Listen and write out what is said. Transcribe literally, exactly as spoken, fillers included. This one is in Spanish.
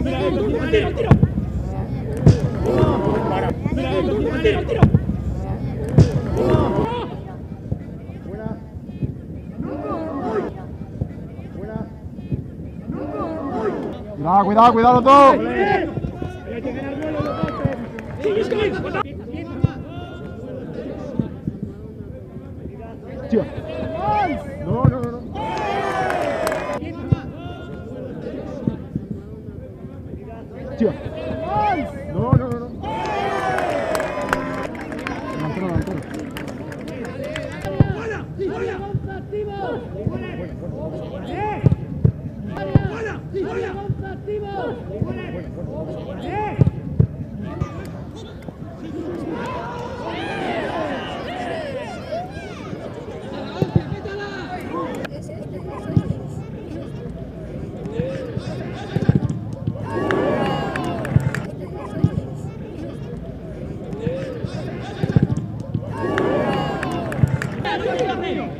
Cuidado, cuidado, cuidado los dos. Tío. No, no, no, no. Tío. No, no, no, no. Delantero, delantero. ¡Vamos!